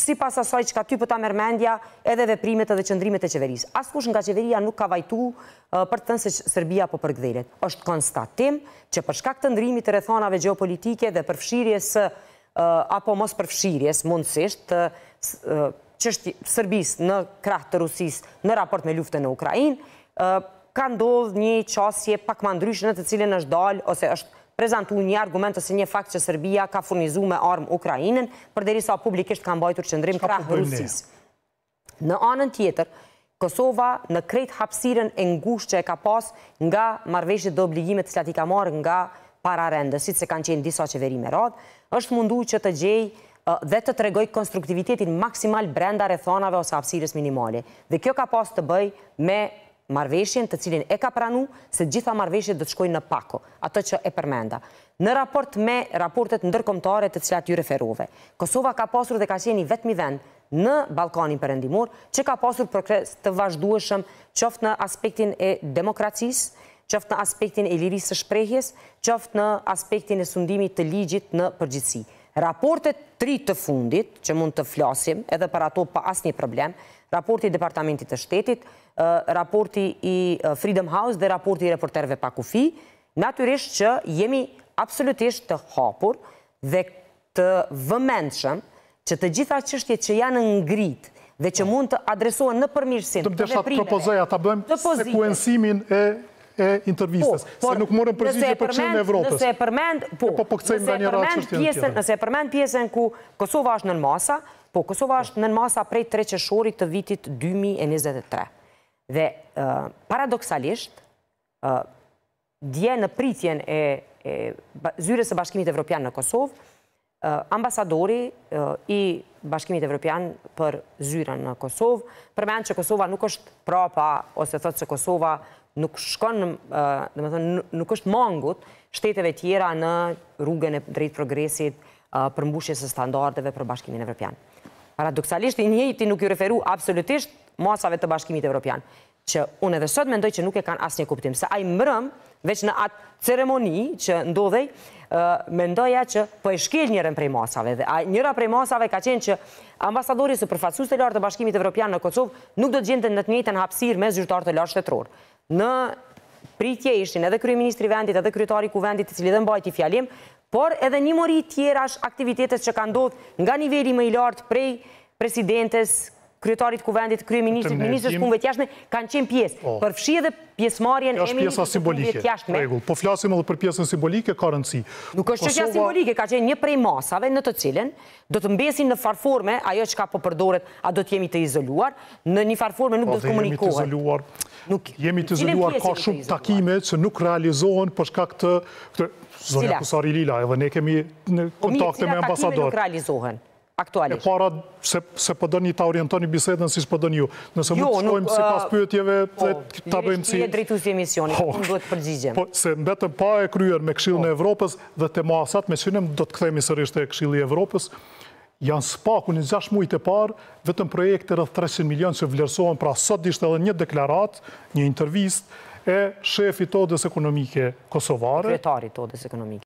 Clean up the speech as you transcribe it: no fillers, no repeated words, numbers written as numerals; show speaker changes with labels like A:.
A: sipas asaj që ka ty për ta merr mendja edhe veprimet edhe qëndrimet e qeverisë. Askush nga qeveria nuk ka vajtu për të thënë se Serbia po përkthehet. Është konstatim që për shkak të ndrimit të rrethonave gjeopolitike dhe përfshirjes apo mos përfshirjes mundësisht të Serbisë në krah të Rusisë në raport me luftën në Ukrainë, ka ndodhur një qasje pak më ndryshe në të cilën është dalë ose është prezantuar një argument ose një fakt që Serbia ka furnizuar me armë Ukrainën, përderisa publikisht ka mbajtur qendrim krah Rusisë. Në anën tjetër, Kosova në krejt hapësirën e ngushtë që e ka pas nga marrëveshjet dhe obligimet që i ka marrë nga pararendësit, se kanë qenë disa qeveri me radhë, është mundu që të gjej dhe të tregoj konstruktivitetin maksimal brenda rrethonave ose hapësirës minimale. Dhe kjo ka pas të bëj me marrëveshjen të cilin e ka pranu se gjitha marrëveshjet do të shkojnë në pako, ato që e përmenda. Në raport me raportet ndërkombëtare të cilat ju referove, Kosova ka pasur dhe ka qenë i vetmi vend në Ballkanin Perëndimor që ka pasur progres të vazhdueshëm qoftë në aspektin e demokracisë, qoftë në aspektin e lirisë së shprehjes, qoftë në aspektin e sundimit të ligjit në përgjithësi. Raportet 3 të fundit, që mund të flasim edhe për ato pa asnjë problem, raporti i Departamentit të Shtetit, raporti i Freedom House dhe raporti i reporterëve pa kufi, natyrisht që jemi absolutisht të hapur dhe të vëmendshëm që të gjitha çështjet që janë ngrit dhe që mund të adresohen në përmirësim
B: të veprimeve. Propozoja ta bëjmë sekuencimin e intervistës, se nuk morën përgjigje për çështjen e Evropës.
A: Nëse e përmend, nëse e përmend pjesën ku Kosova është nën masa, Kosova është nën masa prej 3 qershorit të vitit 2023. Dhe paradoksalisht, dje në pritjen e zyrës së Bashkimit Evropian në Kosovë, ambasadori i Bashkimit Evropian për zyrën në Kosovë përmend që Kosova nuk është prapa ose thotë se Kosova nuk shkon, nuk është mangut shteteve tjera në rrugën e drejt progresit për mbushjes së standardeve për Bashkimin Evropian. Paradoksalisht, i njëjti nuk ju referu absolutisht masave të Bashkimit Evropian, që unë edhe sot mendoj që nuk e kanë asnjë kuptim, se ai mbrëm, veç në atë ceremoni që ndodhej, mendoja që po e shkel njërën prej masave, dhe njëra prej masave ka qenë që ambasadori së përfaqësues të lartë të Bashkimit Evropian në Kosovë nuk do të gjente në të njëjtën hapësirë me zyrtar të lartë shtetëror. Në pritje ishin edhe kryeministri i vendit, edhe kryetari i kuvendit, i cili dhe mbajti fjalim, por edhe një mori tjerash aktivitetet që ka ndodhur nga niveli më i lartë prej presidentes, kryetarit kuvendit, kryeministrit, ministrës punëve të jashtme, kanë qenë pjesë. Përfshi edhe pjesëmarrjen e ministrit të punëve të jashtme.
B: Po flasim edhe për pjesën simbolike, ka rëndësi.
A: Nuk është çështja simbolike, ka qenë një prej masave në të cilën do të mbesin në farforme ajo çka po përdoret, a do të jemi të izoluar, në një farforme nuk do të komunikohet.
B: Jemi të izoluar, ka shumë takime që nuk realizohen për shkak të zonja Kusari Lila, edhe ne kemi kontakte me ambasador.
A: Nuk realizohen. Aktualisht.
B: E para, se përdojnë një ta orientoni bisedën si shpërdojnë ju. Nëse mund të shkojmë si pas pyetjeve, ta bëjmë si...
A: Jo, drejtuesi i emisionit, unë duhet përgjigjem.
B: Se mbetëm pa e kryer me Këshillin e Evropës dhe te masat, me qënim do të kthehemi sërish te Këshilli i Evropës, janë spaku në 6 muajt e parë, vetëm projekte rreth 300 milion që vlerësohen, pra sot ishte edhe një deklarat, një intervist e shefit Odës Ekonomike Kosovare.
A: Kryetarit Odës Ekonomike.